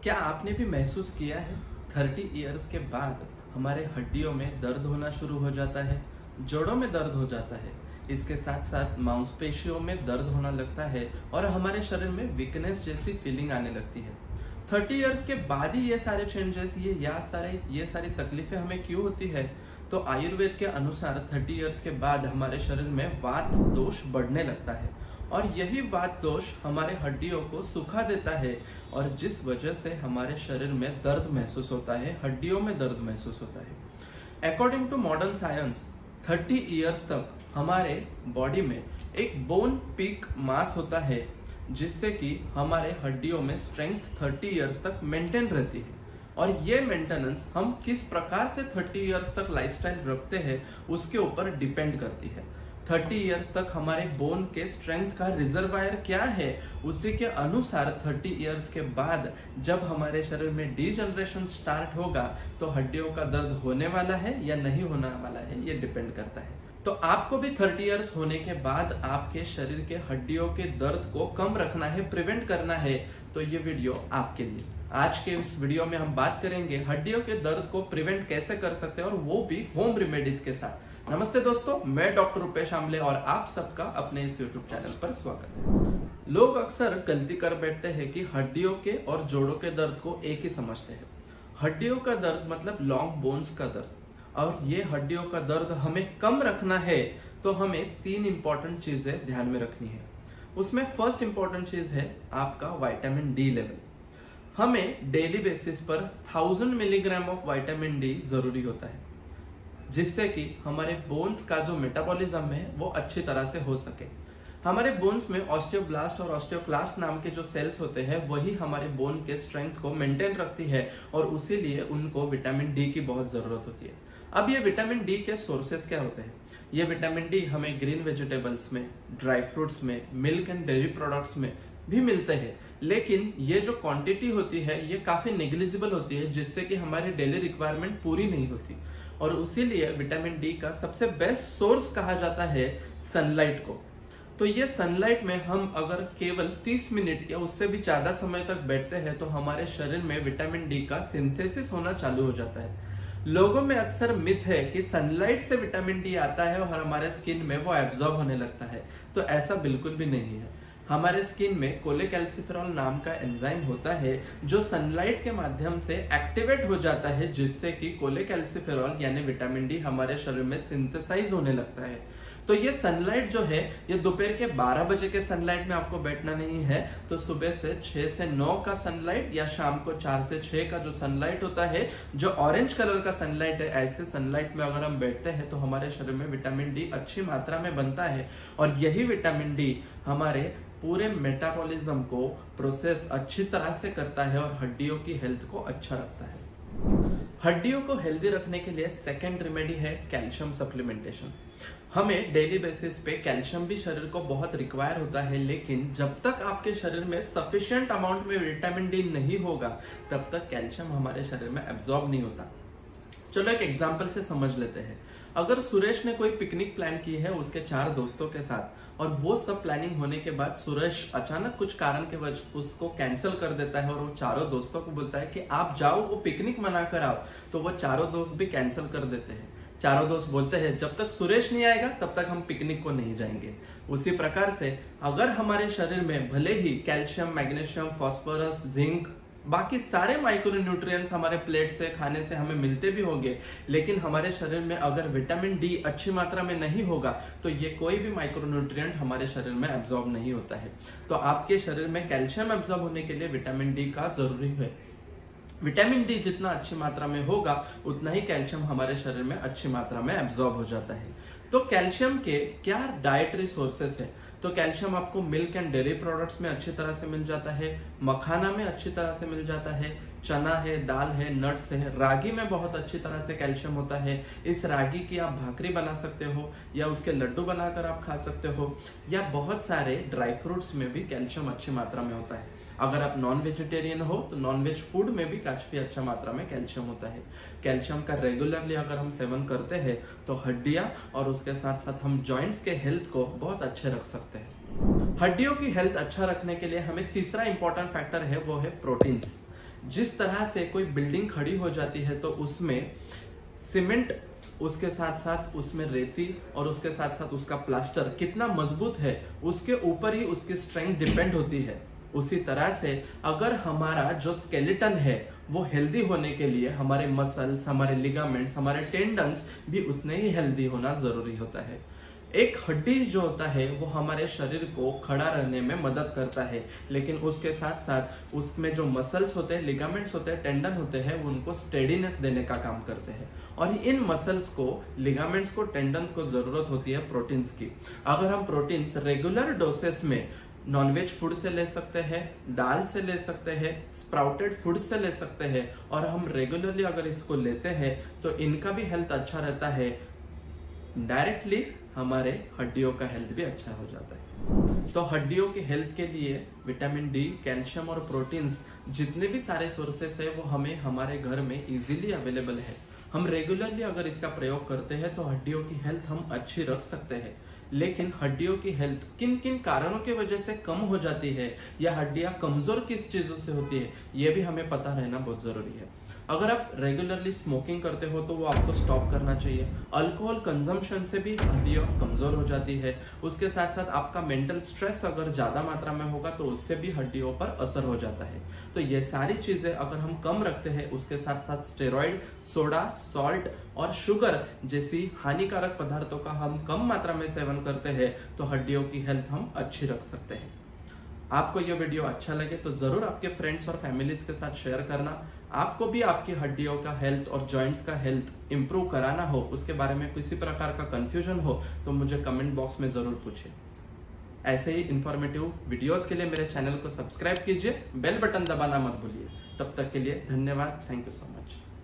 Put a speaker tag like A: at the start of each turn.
A: क्या आपने भी महसूस किया है 30 इयर्स के बाद हमारे हड्डियों में दर्द होना शुरू हो जाता है, जोड़ों में दर्द हो जाता है, इसके साथ साथ मांसपेशियों में दर्द होना लगता है और हमारे शरीर में वीकनेस जैसी फीलिंग आने लगती है। 30 इयर्स के बाद ही ये सारे चेंजेस, ये सारी तकलीफें हमें क्यों होती है? तो आयुर्वेद के अनुसार 30 इयर्स के बाद हमारे शरीर में वात दोष बढ़ने लगता है और यही वात दोष हमारे हड्डियों को सुखा देता है और जिस वजह से हमारे शरीर में दर्द महसूस होता है, हड्डियों में दर्द महसूस होता है। According to modern science 30 years तक हमारे बॉडी में एक बोन पीक मास होता है जिससे कि हमारे हड्डियों में स्ट्रेंथ 30 इयर्स तक मेंटेन रहती है और ये मेंटेनेंस हम किस प्रकार से 30 इयर्स तक लाइफस्टाइल रखते हैं उसके ऊपर डिपेंड करती है। 30 इयर्स तक हमारे बोन के स्ट्रेंथ का रिजर्वायर क्या है, उसी के अनुसार 30 इयर्स के बाद जब हमारे शरीर में डीजनरेशन स्टार्ट होगा तो हड्डियों का दर्द होने वाला है या नहीं होने वाला है, ये डिपेंड करता है। तो आपको भी 30 इयर्स होने के बाद आपके शरीर के हड्डियों के दर्द को कम रखना है, प्रिवेंट करना है, तो ये वीडियो आपके लिए। आज के इस वीडियो में हम बात करेंगे हड्डियों के दर्द को प्रिवेंट कैसे कर सकते हैं और वो भी होम रेमेडीज के साथ। नमस्ते दोस्तों, मैं डॉक्टर रुपेश आमले और आप सबका अपने इस यूट्यूब चैनल पर स्वागत है। लोग अक्सर गलती कर बैठते हैं कि हड्डियों के और जोड़ों के दर्द को एक ही समझते हैं। हड्डियों का दर्द मतलब लॉन्ग बोन्स का दर्द, और ये हड्डियों का दर्द हमें कम रखना है तो हमें 3 इंपॉर्टेंट चीजें ध्यान में रखनी है। उसमें फर्स्ट इंपॉर्टेंट चीज है आपका विटामिन डी लेवल। हमें डेली बेसिस पर 1000 मिलीग्राम ऑफ विटामिन डी जरूरी होता है जिससे कि हमारे बोन्स का जो मेटाबॉलिज्म है वो अच्छी तरह से हो सके। हमारे बोन्स में ऑस्टियोब्लास्ट और ऑस्टियोक्लास्ट नाम के जो सेल्स होते हैं वही हमारे बोन के स्ट्रेंथ को मेंटेन रखती है और उसीलिए उनको विटामिन डी की बहुत जरूरत होती है। अब ये विटामिन डी के सोर्सेस क्या होते हैं? ये विटामिन डी हमें ग्रीन वेजिटेबल्स में, ड्राई फ्रूट्स में, मिल्क एंड डेयरी प्रोडक्ट्स में भी मिलते हैं, लेकिन ये जो क्वांटिटी होती है ये काफी नेग्लिजिबल होती है जिससे कि हमारी डेली रिक्वायरमेंट पूरी नहीं होती और उसीलिए विटामिन डी का सबसे बेस्ट सोर्स कहा जाता है सनलाइट को। तो ये सनलाइट में हम अगर केवल 30 मिनट या उससे भी ज्यादा समय तक बैठते हैं तो हमारे शरीर में विटामिन डी का सिंथेसिस होना चालू हो जाता है। लोगों में अक्सर मिथ है कि सनलाइट से विटामिन डी आता है और हमारे स्किन में वो एब्जॉर्ब होने लगता है, तो ऐसा बिल्कुल भी नहीं है। हमारे स्किन में कोलेकैल्सिफेरॉल नाम का एंजाइम होता है जो सनलाइट के माध्यम से एक्टिवेट हो जाता है जिससे कि कोलेकैल्सिफेरॉल यानी विटामिन डी हमारे शरीर में सिंथेसाइज होने लगता है। तो ये सनलाइट जो है ये दोपहर के 12 बजे के सनलाइट में आपको बैठना नहीं है, तो सुबह से 6 से 9 का सनलाइट या शाम को 4 से 6 का जो सनलाइट होता है, जो ऑरेंज कलर का सनलाइट है, ऐसे सनलाइट में अगर हम बैठते हैं तो हमारे शरीर में विटामिन डी अच्छी मात्रा में बनता है और यही विटामिन डी हमारे पूरे मेटाबॉलिज्म को प्रोसेस अच्छी तरह से करता है और हड्डियों की हेल्थ को अच्छा रखता है। हड्डियों को हेल्दी रखने के लिए सेकेंड रेमेडी है कैल्शियम सप्लीमेंटेशन। हमें डेली बेसिस पे कैल्शियम भी शरीर को बहुत रिक्वायर होता है, लेकिन जब तक आपके शरीर में सफिशिएंट अमाउंट में विटामिन डी नहीं होगा तब तक कैल्शियम हमारे शरीर में एब्जॉर्ब नहीं होता। चलो एक एग्जांपल से समझ लेते हैं। अगर सुरेश ने कोई पिकनिक प्लान की है उसके 4 दोस्तों के साथ और वो सब प्लानिंग होने के बाद सुरेश अचानक कुछ कारण के वजह उसको कैंसिल कर देता है और वो चारों दोस्तों को बोलता है कि आप जाओ, वो पिकनिक मना कर आओ, तो वो चारों दोस्त भी कैंसिल कर देते हैं। चारों दोस्त बोलते हैं जब तक सुरेश नहीं आएगा तब तक हम पिकनिक को नहीं जाएंगे। उसी प्रकार से अगर हमारे शरीर में भले ही कैल्शियम, मैग्नीशियम, फास्फोरस, जिंक, बाकी सारे माइक्रोन्यूट्रिएंट्स हमारे प्लेट से खाने से हमें मिलते भी होंगे, लेकिन हमारे शरीर में अगर विटामिन डी अच्छी मात्रा में नहीं होगा तो ये कोई भी माइक्रोन्यूट्रिएंट हमारे शरीर में एब्जॉर्ब नहीं होता है। तो आपके शरीर में कैल्शियम एब्जॉर्ब होने के लिए विटामिन डी का जरूरी है। विटामिन डी जितना अच्छी मात्रा में होगा उतना ही कैल्शियम हमारे शरीर में अच्छी मात्रा में एब्जॉर्ब हो जाता है। तो कैल्शियम के क्या डाइटरी सोर्सेस है? तो कैल्शियम आपको मिल्क एंड डेयरी प्रोडक्ट्स में अच्छी तरह से मिल जाता है, मखाना में अच्छी तरह से मिल जाता है, चना है, दाल है, नट्स है, रागी में बहुत अच्छी तरह से कैल्शियम होता है। इस रागी की आप भाकरी बना सकते हो या उसके लड्डू बनाकर आप खा सकते हो, या बहुत सारे ड्राई फ्रूट्स में भी कैल्शियम अच्छी मात्रा में होता है। अगर आप नॉन वेजिटेरियन हो तो नॉन वेज फूड में भी काफी अच्छा मात्रा में कैल्शियम होता है। कैल्शियम का रेगुलरली अगर हम सेवन करते हैं तो हड्डियां और उसके साथ साथ हम जॉइंट्स के हेल्थ को बहुत अच्छे रख सकते हैं। हड्डियों की हेल्थ अच्छा रखने के लिए हमें तीसरा इंपॉर्टेंट फैक्टर है वो है प्रोटीन्स। जिस तरह से कोई बिल्डिंग खड़ी हो जाती है तो उसमें सीमेंट, उसके साथ साथ उसमें रेती और उसके साथ साथ उसका प्लास्टर कितना मजबूत है उसके ऊपर ही उसकी स्ट्रेंथ डिपेंड होती है। उसी तरह से अगर हमारा जो स्केलेटन है वो हेल्दी होने के लिए हमारे मसल्स, हमारे लिगामेंट्स, हमारे टेंडन्स भी उतने ही हेल्दी होना जरूरी होता है। एक हड्डी जो होता है वो हमारे शरीर को खड़ा रहने में मदद करता है, लेकिन उसके साथ साथ उसमें जो मसल्स होते हैं, लिगामेंट्स होते हैं, टेंडन होते हैं, वो उनको स्टेडीनेस देने का काम करते हैं। और इन मसल्स को, लिगामेंट्स को, टेंडन्स को जरूरत होती है प्रोटीन्स की। अगर हम प्रोटीन्स रेगुलर डोसेस में नॉनवेज फूड से ले सकते हैं, दाल से ले सकते हैं, स्प्राउटेड फूड से ले सकते हैं, और हम रेगुलरली अगर इसको लेते हैं तो इनका भी हेल्थ अच्छा रहता है, डायरेक्टली हमारे हड्डियों का हेल्थ भी अच्छा हो जाता है। तो हड्डियों की हेल्थ के लिए विटामिन डी, कैल्शियम और प्रोटीन्स जितने भी सारे सोर्सेस है वो हमें हमारे घर में इजीली अवेलेबल है। हम रेगुलरली अगर इसका प्रयोग करते हैं तो हड्डियों की हेल्थ हम अच्छी रख सकते हैं। लेकिन हड्डियों की हेल्थ किन किन कारणों की वजह से कम हो जाती है या हड्डियां कमजोर किस चीजों से होती है, ये भी हमें पता रहना बहुत जरूरी है। अगर आप रेगुलरली स्मोकिंग करते हो तो वो आपको स्टॉप करना चाहिए। अल्कोहल कंजम्पशन से भी हड्डियां कमजोर हो जाती है। उसके साथ साथ आपका मेंटल स्ट्रेस अगर ज्यादा मात्रा में होगा तो उससे भी हड्डियों पर असर हो जाता है। तो ये सारी चीजें अगर हम कम रखते हैं, उसके साथ साथ स्टेरॉइड, सोडा, सॉल्ट और शुगर जैसी हानिकारक पदार्थों का हम कम मात्रा में सेवन करते हैं तो हड्डियों की हेल्थ हम अच्छी रख सकते हैं। आपको यह वीडियो अच्छा लगे तो जरूर आपके फ्रेंड्स और फैमिलीज के साथ शेयर करना। आपको भी आपकी हड्डियों का हेल्थ और जॉइंट्स का हेल्थ इंप्रूव कराना हो, उसके बारे में किसी प्रकार का कंफ्यूजन हो तो मुझे कमेंट बॉक्स में जरूर पूछिए। ऐसे ही इंफॉर्मेटिव वीडियोस के लिए मेरे चैनल को सब्सक्राइब कीजिए, बेल बटन दबाना मत भूलिए। तब तक के लिए धन्यवाद। Thank you so much.